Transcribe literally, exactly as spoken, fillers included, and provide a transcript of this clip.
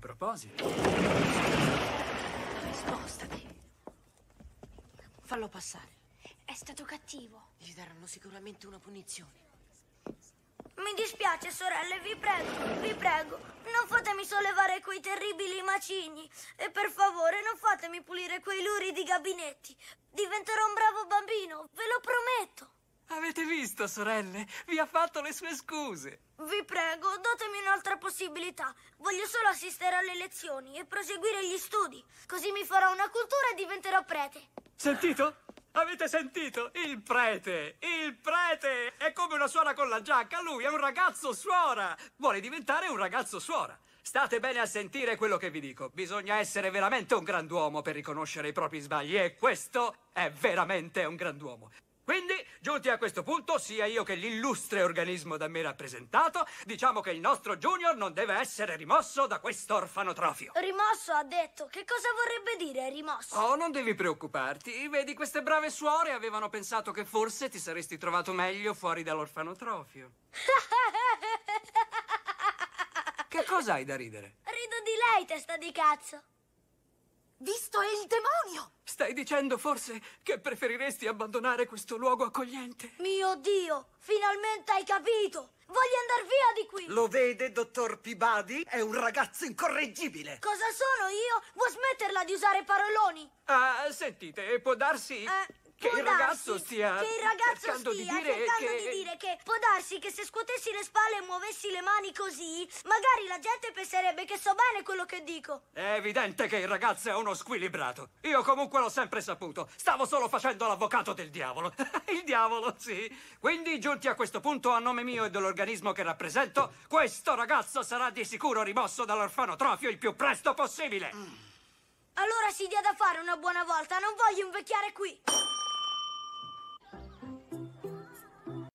proposito... Spostati. Fallo passare. È stato cattivo. Gli daranno sicuramente una punizione. Mi dispiace, sorelle, vi prego, vi prego, non fatemi sollevare quei terribili macigni. E per favore, non fatemi pulire quei luridi gabinetti. Diventerò un bravo bambino, ve lo prometto. Avete visto, sorelle? Vi ha fatto le sue scuse. Vi prego, datemi un'altra possibilità. Voglio solo assistere alle lezioni e proseguire gli studi. Così mi farò una cultura e diventerò prete. Sentito? Avete sentito? Il prete! Il prete! È come una suora con la giacca. Lui è un ragazzo suora. Vuole diventare un ragazzo suora. State bene a sentire quello che vi dico. Bisogna essere veramente un grand'uomo per riconoscere i propri sbagli. E questo è veramente un grand'uomo. Quindi, giunti a questo punto, sia io che l'illustre organismo da me rappresentato, diciamo che il nostro Junior non deve essere rimosso da questo orfanotrofio. Rimosso, ha detto. Che cosa vorrebbe dire rimosso? Oh, non devi preoccuparti. Vedi, queste brave suore avevano pensato che forse ti saresti trovato meglio fuori dall'orfanotrofio. Che cosa hai da ridere? Rido di lei, testa di cazzo. Visto è il demonio! Stai dicendo forse che preferiresti abbandonare questo luogo accogliente? Mio Dio, finalmente hai capito! Voglio andar via di qui! Lo vede, dottor Peabody? È un ragazzo incorreggibile! Cosa sono io? Vuoi smetterla di usare paroloni? Ah, sentite, può darsi Eh, che può il ragazzo darsi stia che il ragazzo cercando stia di dire cercando che... di dire che può darsi che se scuotessi le spalle e muovessi le mani così, magari la gente penserebbe che so bene quello che dico. È evidente che il ragazzo è uno squilibrato. Io comunque l'ho sempre saputo. Stavo solo facendo l'avvocato del diavolo. Il diavolo, sì. Quindi, giunti a questo punto, a nome mio e dell'organismo che rappresento, questo ragazzo sarà di sicuro rimosso dall'orfanotrofio il più presto possibile. Allora si dia da fare una buona volta, non voglio invecchiare qui.